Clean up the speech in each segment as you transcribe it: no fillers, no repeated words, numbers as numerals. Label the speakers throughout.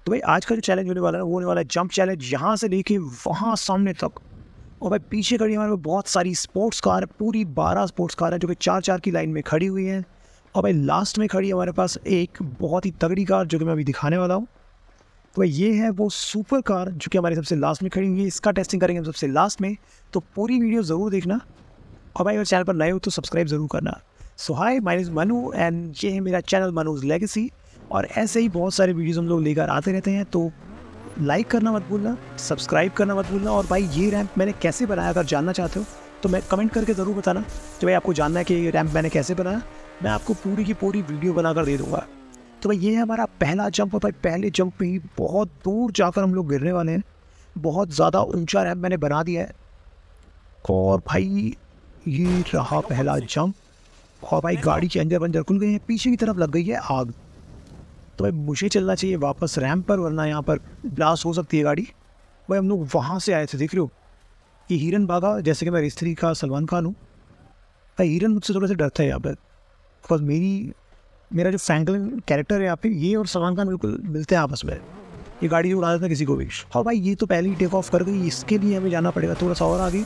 Speaker 1: तो भाई आज का जो चैलेंज होने वाला है वो होने वाला है जंप चैलेंज, यहाँ से लेके वहाँ सामने तक। और भाई पीछे खड़ी हमारे पास बहुत सारी स्पोर्ट्स कार है, पूरी 12 स्पोर्ट्स कार है जो कि 4-4 की लाइन में खड़ी हुई हैं। और भाई लास्ट में खड़ी हमारे पास एक बहुत ही तगड़ी कार जो कि मैं अभी दिखाने वाला हूँ। तो भाई ये है वो सुपर कार जो कि हमारे सबसे लास्ट में खड़ी हुई है। इसका टेस्टिंग करेंगे हम सबसे लास्ट में, तो पूरी वीडियो ज़रूर देखना। और भाई अगर चैनल पर नए हो तो सब्सक्राइब ज़रूर करना। So hi, my name is Manu and ये है मेरा चैनल मनूज लेगेसी। और ऐसे ही बहुत सारे वीडियोज़ हम लोग लेकर आते रहते हैं, तो लाइक करना मत भूलना, सब्सक्राइब करना मत भूलना। और भाई ये रैंप मैंने कैसे बनाया, अगर जानना चाहते हो तो मैं कमेंट करके ज़रूर बताना। जो भाई आपको जानना है कि ये रैंप मैंने कैसे बनाया, मैं आपको पूरी की पूरी वीडियो बनाकर दे दूँगा। तो भाई ये है हमारा पहला जंप। और भाई पहले जंप में ही बहुत दूर जाकर हम लोग गिरने वाले हैं। बहुत ज़्यादा ऊंचा रैंप मैंने बना दिया है। और भाई ये रहा पहला जंप। और भाई गाड़ी के अंदर बंदर खुल गए हैं, पीछे की तरफ लग गई है आग। तो भाई मुझे चलना चाहिए वापस रैंप पर, वरना यहाँ पर ब्लास्ट हो सकती है गाड़ी। भाई हम लोग वहाँ से आए थे, देख रहे हो ये हिरन भागा, जैसे कि मैं रिश्तेदारी का सलमान खान हूँ। भाई हिरन मुझसे थोड़ा सा डरता है यहाँ पर, बिकॉज मेरा जो फ्रैंकलिन कैरेक्टर है यहाँ पे, ये और सलमान खान बिल्कुल मिलते हैं आपस में। ये गाड़ी उड़ा देता है किसी को भी। और भाई ये तो पहले ही टेक ऑफ कर गई, इसके लिए हमें जाना पड़ेगा थोड़ा सा और आगे।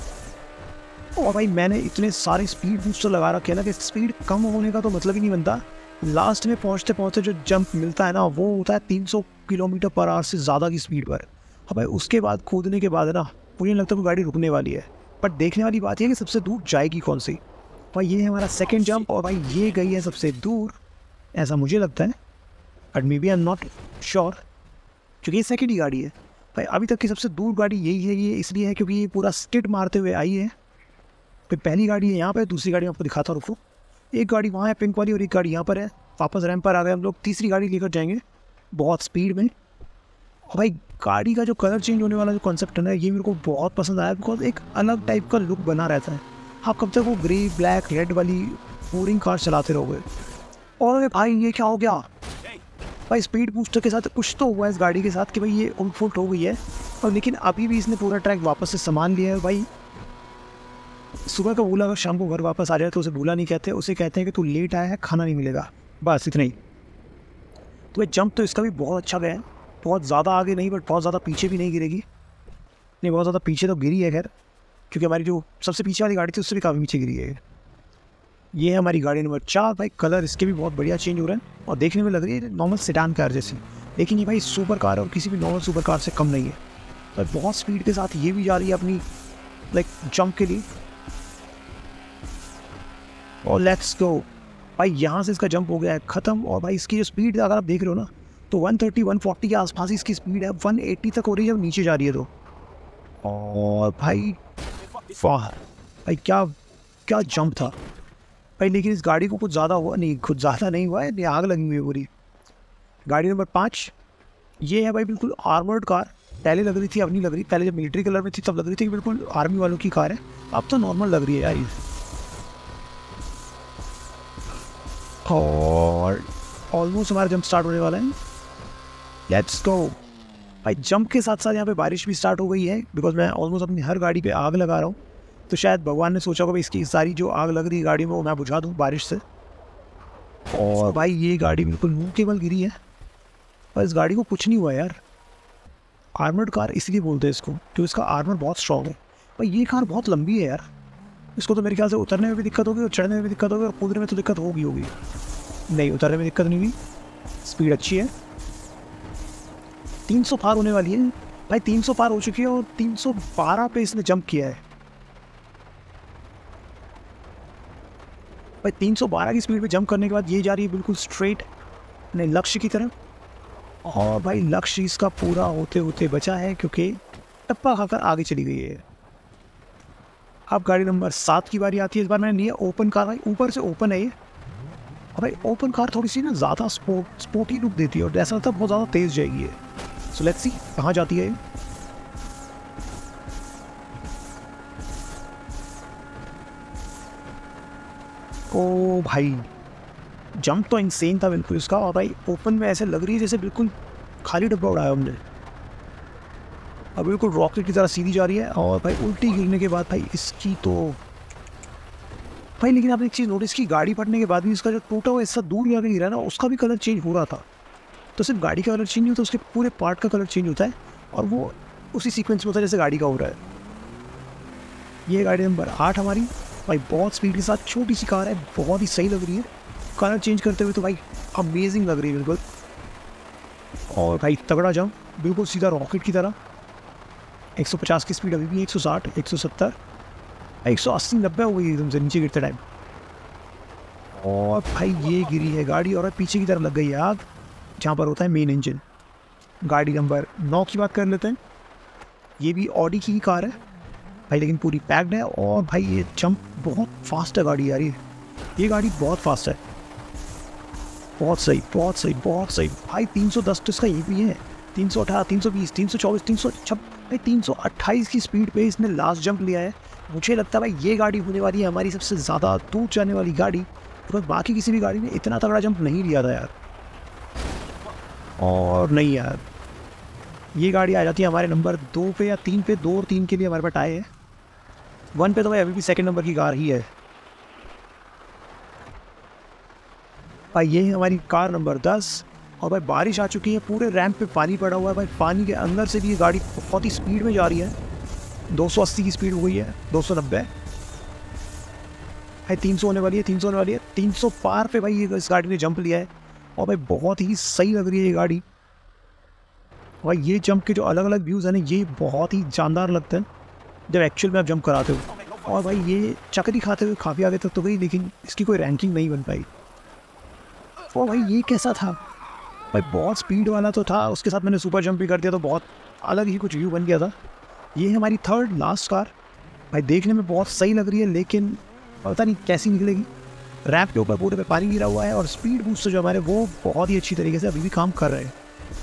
Speaker 1: और भाई मैंने इतने सारे स्पीड बूस्टर लगा रखे हैं ना कि स्पीड कम होने का तो मतलब ही नहीं बनता। लास्ट में पहुँचते पहुँचते जो जंप मिलता है ना, वो होता है 300 किलोमीटर पर आवर से ज़्यादा की स्पीड पर। और भाई उसके बाद कूदने के बाद ना मुझे लगता है कि गाड़ी रुकने वाली है। पर देखने वाली बात यह है कि सबसे दूर जाएगी कौन सी। भाई ये है हमारा सेकेंड जंप, और भाई ये गई है सबसे दूर, ऐसा मुझे लगता है। But may be I am not sure, क्योंकि ये सेकेंड ही गाड़ी है। भाई अभी तक की सबसे दूर गाड़ी यही है। ये इसलिए है क्योंकि ये पूरा स्किड मारते हुए आई है। फिर पहली गाड़ी है यहाँ पे, दूसरी गाड़ी आपको दिखाता हूँ, रुको। एक गाड़ी वहाँ है पिंक वाली, और एक गाड़ी यहाँ पर है। वापस रैंप पर आ गए हम लोग, तीसरी गाड़ी लेकर जाएंगे बहुत स्पीड में। और भाई गाड़ी का जो कलर चेंज होने वाला जो कॉन्सेप्ट है ना, ये मेरे को बहुत पसंद आया, बिकॉज एक अलग टाइप का लुक बना रहता है। आप कब तक वो ग्रे ब्लैक रेड वाली बोरिंग कार चलाते रहोगे। और भाई ये क्या हो गया भाई, स्पीड बूस्टर के साथ कुछ तो हुआ है इस गाड़ी के साथ कि भाई ये उल्ट फुल्ट हो गई है। और लेकिन अभी भी इसने पूरा ट्रैक वापस से सामान लिया है। भाई सुबह का भूला अगर शाम को घर वापस आ जाए तो उसे भूला नहीं कहते, उसे कहते हैं कि तू लेट आया है, खाना नहीं मिलेगा, बस इतना ही। तो भाई जंप तो इसका भी बहुत अच्छा गया है, बहुत ज़्यादा आगे नहीं बट बहुत ज़्यादा पीछे भी नहीं गिरेगी। नहीं, बहुत ज़्यादा पीछे तो गिरी है खैर, क्योंकि हमारी जो सबसे पीछे वाली गाड़ी थी उससे भी काफ़ी पीछे गिरी है। ये है हमारी गाड़ी नंबर 4। भाई कलर इसके भी बहुत बढ़िया चेंज हो रहा है और देखने में लग रही है नॉर्मल सेडान कार जैसी, लेकिन ये भाई सुपर कार और किसी भी नॉर्मल सुपर कार से कम नहीं है। तो बहुत स्पीड के साथ ये भी जा रही है अपनी जंप के लिए। और लेट्स गो। भाई यहाँ से इसका जंप हो गया है ख़त्म। और भाई इसकी जो स्पीड अगर आप देख रहे हो ना, तो 130-140 के आसपास इसकी स्पीड है, 180 तक हो रही है जब नीचे जा रही है तो। और भाई वाह भाई क्या क्या जंप था भाई। लेकिन इस गाड़ी को कुछ ज़्यादा हुआ नहीं, कुछ ज़्यादा नहीं हुआ है, आग लगी हुई है पूरी। गाड़ी नंबर 5 ये है भाई, बिल्कुल आर्मर्ड कार। पहले लग रही थी, अब नहीं लग रही। पहले जब मिलिट्री कलर में थी तब लग रही थी कि बिल्कुल आर्मी वालों की कार है, अब तो नॉर्मल लग रही है यार ये। और ऑलमोस्ट हमारा जंप स्टार्ट होने वाला है, लेट्स गो। भाई जंप के साथ साथ यहाँ पे बारिश भी स्टार्ट हो गई है, बिकॉज मैं ऑलमोस्ट अपनी हर गाड़ी पे आग लगा रहा हूँ। तो शायद भगवान ने सोचा होगा इसकी सारी जो आग लग रही है गाड़ी में वो मैं बुझा दूँ बारिश से। और भाई ये गाड़ी बिल्कुल मुँह के बल गिरी है, और इस गाड़ी को कुछ नहीं हुआ यार। आर्मर्ड कार इसलिए बोलते हैं इसको क्योंकि इसका आर्मर बहुत स्ट्रॉन्ग है। भाई ये कार बहुत लंबी है यार, इसको तो मेरे ख्याल से उतरने में भी दिक्कत होगी और चढ़ने में भी दिक्कत होगी और कूदने में तो दिक्कत होगी। नहीं, उतरने में दिक्कत नहीं हुई, स्पीड अच्छी है। 300 पार होने वाली है भाई, 300 पार हो चुकी है और 312 पे इसने जंप किया है। भाई 312 की स्पीड पे जंप करने के बाद ये जा रही है बिल्कुल स्ट्रेट अपने लक्ष्य की तरफ। और भाई लक्ष्य इसका पूरा होते होते बचा है क्योंकि टप्पा खाकर आगे चली गई है। अब गाड़ी नंबर 7 की बारी आती है। इस बार मैंने लिया ओपन कार। भाई ऊपर से ओपन है ये। और भाई ओपन कार थोड़ी सी ना ज़्यादा स्पोर्टी लुक देती है और ऐसा लगता है बहुत ज़्यादा तेज़ जाएगी है। सो लेट्स सी कहाँ जाती है ये। ओ भाई जंप तो इंसेन था बिल्कुल इसका। और भाई ओपन में ऐसे लग रही है जैसे बिल्कुल खाली डब्बा उड़ाया हमने। अब बिल्कुल रॉकेट की तरह सीधी जा रही है। और भाई उल्टी गिरने के बाद भाई इसकी तो भाई, लेकिन आपने एक चीज़ नोटिस की, गाड़ी फटने के बाद भी इसका जो टूटा हुआ हिस्सा दूर जाकर गिरा ना, उसका भी कलर चेंज हो रहा था। तो सिर्फ गाड़ी का कलर चेंज नहीं होता, उसके पूरे पार्ट का कलर चेंज होता है और वो उसी सीक्वेंस में होता है जैसे गाड़ी का हो रहा है। ये गाड़ी नंबर 8 हमारी भाई, बहुत स्पीड के साथ छोटी सी कार है, बहुत ही सही लग रही है कलर चेंज करते हुए, तो भाई अमेजिंग लग रही है बिल्कुल। और भाई तगड़ा जंप, बिल्कुल सीधा रॉकेट की तरह। 150 की स्पीड अभी भी, 160, 170, 180, 90 हो गई एकदम से नीचे गिरते टाइम। और भाई ये गिरी है गाड़ी और पीछे की तरफ लग गई है आग, जहाँ पर होता है मेन इंजन। गाड़ी नंबर 9 की बात कर लेते हैं। ये भी ऑडी की ही कार है भाई, लेकिन पूरी पैक्ड है। और भाई ये जंप बहुत फास्ट है गाड़ी यार, ये गाड़ी बहुत फास्ट है, बहुत सही बहुत सही बहुत सही भाई। 310 तो इसका ये भी है, 318, 320, 324, 326 भाई, 328 की स्पीड पे इसने लास्ट जंप लिया है। मुझे लगता है भाई ये गाड़ी होने वाली है हमारी सबसे ज़्यादा दूर जाने वाली गाड़ी, बिकॉज बाकी किसी भी गाड़ी ने इतना तगड़ा जंप नहीं लिया था यार। और नहीं यार, ये गाड़ी आ जाती है हमारे नंबर 2 पे या 3 पे, 2 और 3 के लिए हमारे पास आए हैं। 1 पे तो भाई अभी भी सेकंड नंबर की कार ही है भाई। ये है हमारी कार नंबर 10। और भाई बारिश आ चुकी है, पूरे रैंप पे पानी पड़ा हुआ है भाई, पानी के अंदर से भी ये गाड़ी बहुत ही स्पीड में जा रही है। 280 की स्पीड हो गई है, 290 भाई, 300 होने वाली है, 300 होने वाली है, 300 पार पे भाई ये इस गाड़ी ने जंप लिया है। और भाई बहुत ही सही लग रही है ये गाड़ी भाई। ये जंप के जो अलग अलग व्यूज़ हैं ना, ये बहुत ही जानदार लगते हैं जब एक्चुअल में आप जंप कराते हो। और भाई ये चक्री खाते हुए काफ़ी आगे तक तो गई, लेकिन इसकी कोई रैंकिंग नहीं बन पाई। और भाई ये कैसा था भाई, बहुत स्पीड वाला तो था, उसके साथ मैंने सुपर जंप भी कर दिया तो बहुत अलग ही कुछ व्यू बन गया था। ये है हमारी थर्ड लास्ट कार भाई, देखने में बहुत सही लग रही है लेकिन पता नहीं कैसी निकलेगी। रैंप के ऊपर पूरे पे पानी गिरा हुआ है और स्पीड बूस्टर जो हमारे वो बहुत ही अच्छी तरीके से अभी भी काम कर रहे हैं।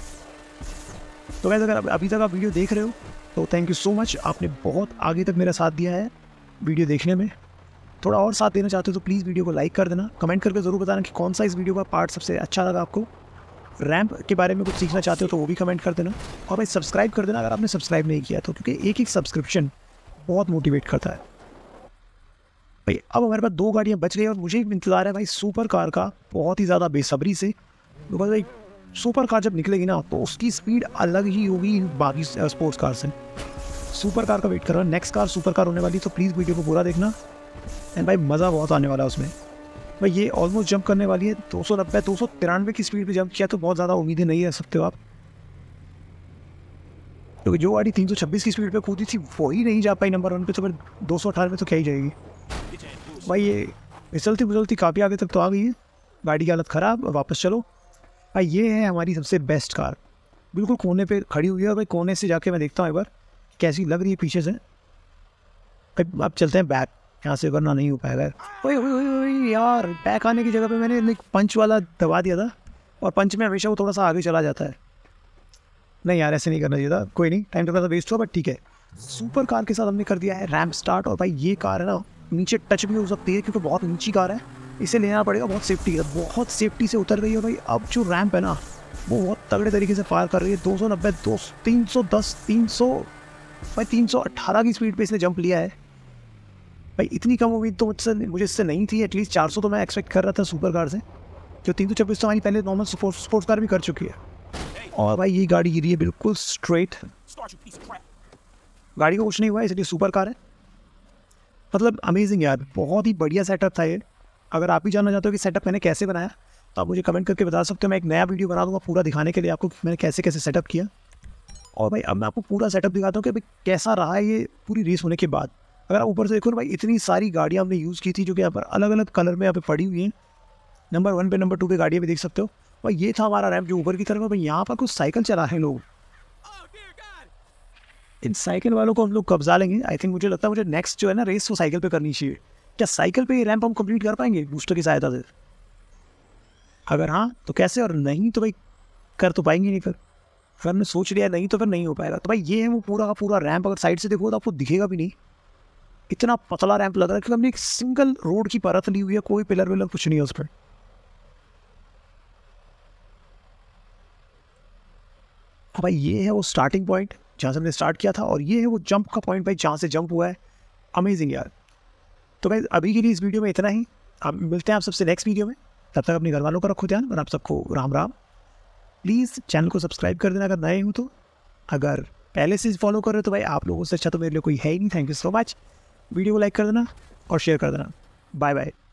Speaker 1: तो वैसे अगर अभी तक आप वीडियो देख रहे हो तो थैंक यू सो मच, आपने बहुत आगे तक मेरा साथ दिया है वीडियो देखने में। थोड़ा और साथ देना चाहते हो तो प्लीज़ वीडियो को लाइक कर देना, कमेंट करके ज़रूर बताना कि कौन सा इस वीडियो का पार्ट सबसे अच्छा लगा आपको। रैंप के बारे में कुछ सीखना चाहते हो तो वो भी कमेंट कर देना। और भाई सब्सक्राइब कर देना अगर आपने सब्सक्राइब नहीं किया तो, क्योंकि एक सब्सक्रिप्शन बहुत मोटिवेट करता है भाई। अब हमारे पास 2 गाड़ियाँ बच गई और मुझे इंतज़ार है भाई सुपर कार का बहुत ही ज़्यादा बेसब्री से, बिकॉज भाई सुपर कार जब निकलेगी ना तो उसकी स्पीड अलग ही होगी बाकी स्पोर्ट्स कार से। सुपर कार का वेट कर रहा हूँ, नेक्स्ट कार सुपर कार होने वाली, तो प्लीज़ वीडियो को पूरा देखना एंड भाई मज़ा बहुत आने वाला है उसमें भाई। ये ऑलमोस्ट जंप करने वाली है 290, 293 की स्पीड पे जंप किया, तो बहुत ज़्यादा उम्मीदें नहीं रख सकते हो आप, क्योंकि जो गाड़ी 326 की स्पीड पे कूदी थी वही नहीं जा पाई नंबर 1 पे, तो फिर 218 में तो क्या ही जाएगी भाई। ये फिसलती काफ़ी आगे तक तो आ गई है, गाड़ी की हालत ख़राब। वापस चलो भाई। ये है हमारी सबसे बेस्ट कार, बिल्कुल कोने पे खड़ी हुई है और भाई कोने से जाके मैं देखता हूँ एक बार कैसी लग रही है पीछे से भाई। अब चलते हैं बैक, यहाँ से करना नहीं हो पाएगा। ओए यार, बैक आने की जगह पे मैंने पंच वाला दबा दिया था और पंच में हमेशा वो थोड़ा सा आगे चला जाता है। नहीं यार, ऐसे नहीं करना चाहिए था, कोई नहीं, टाइम थोड़ा सा वेस्ट हुआ बट ठीक है। सुपर कार के साथ हमने कर दिया है रैंप स्टार्ट। और भाई ये कार है ना, नीचे टच भी हो सकती है क्योंकि बहुत ऊंची कार है, इसे लेना पड़ेगा, बहुत सेफ्टी है, बहुत सेफ्टी से उतर रही है भाई। अब जो रैंप है ना वो बहुत तगड़े तरीके से पार कर रही है। 290, 310, 300 भाई, 318 की स्पीड पे इसने जंप लिया है भाई। इतनी कम उम्मीद तो मुझे इससे नहीं थी, एटलीस्ट 400 तो मैं एक्सपेक्ट कर रहा था सुपर कार से, जो 326 तो हमारी पहले नॉर्मल स्पोर्ट्स कार भी कर चुकी है। और भाई ये गाड़ी गिरी है बिल्कुल स्ट्रेट, गाड़ी को कुछ नहीं हुआ है, इसलिए सुपर कार है। मतलब अमेजिंग यार, बहुत ही बढ़िया सेटअप था ये। अगर आप भी जानना चाहते हो कि सेटअप मैंने कैसे बनाया तो आप मुझे कमेंट करके बता सकते हो, मैं एक नया वीडियो बना दूँगा पूरा दिखाने के लिए आपको मैंने कैसे कैसे सेटअप किया। और भाई अब मैं आपको पूरा सेटअप दिखाता हूँ कि भाई कैसा रहा है ये पूरी रेस होने के बाद। अगर आप ऊपर से देखो ना भाई, इतनी सारी गाड़ियाँ हमने यूज़ की थी जो कि यहाँ पर अलग अलग कलर में यहाँ पे पड़ी हुई हैं। नंबर 1 पे, नंबर 2 पे गाड़ियाँ भी देख सकते हो भाई। ये था हमारा रैंप जो ऊपर की तरफ है भाई। यहाँ पर कुछ साइकिल चला रहे हैं लोग, इन साइकिल वालों को हम लोग कब्जा लेंगे। आई थिंक मुझे लगता है मुझे नेक्स्ट जो है ना रेस वो साइकिल पे करनी चाहिए। क्या साइकिल पे ये रैंप हम कंप्लीट कर पाएंगे बूस्टर की सहायता से? अगर हाँ तो कैसे, और नहीं तो भाई कर तो पाएंगे नहीं। फिर अगर हमने सोच लिया नहीं तो फिर नहीं हो पाएगा। तो भाई ये है वो पूरा का पूरा रैंप। अगर साइड से देखो तो आपको दिखेगा भी नहीं, इतना पतला रैंप लग रहा है क्योंकि हमने एक सिंगल रोड की परत ली हुई है, कोई पिलर विलर कुछ नहीं है उस पर। भाई ये है वो स्टार्टिंग पॉइंट जहाँ से हमने स्टार्ट किया था, और ये है वो जंप का पॉइंट भाई जहाँ से जंप हुआ है। अमेजिंग यार। तो भाई अभी के लिए इस वीडियो में इतना ही, अब मिलते हैं आप सबसे नेक्स्ट वीडियो में। तब तक अपने घर वालों का रखो ध्यान और आप सबको राम राम। प्लीज़ चैनल को सब्सक्राइब कर देना अगर नए हो तो। अगर पहले से फॉलो कर रहे हो तो भाई आप लोगों से अच्छा तो मेरे लिए कोई है ही नहीं। Thank you so much. Video को लाइक कर देना और शेयर कर देना। Bye bye.